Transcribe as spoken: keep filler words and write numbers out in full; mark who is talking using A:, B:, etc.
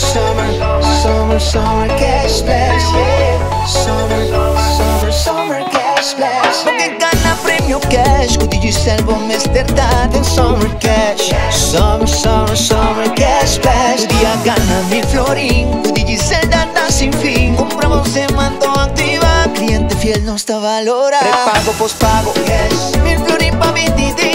A: Summer, summer, summer cash splash, yeah. Summer, summer, summer cash splash.
B: Porque gana premio cash, com D J Selvo mesterdade em Summer Cash. Summer, summer, summer cash splash. Podia ganhar mil florim, com D J Zelda tá sem fim. Compramos e mandou activar, cliente fiel não está valorado. Pré-pago, pós-pago, cash, mil florim pra vinte dias.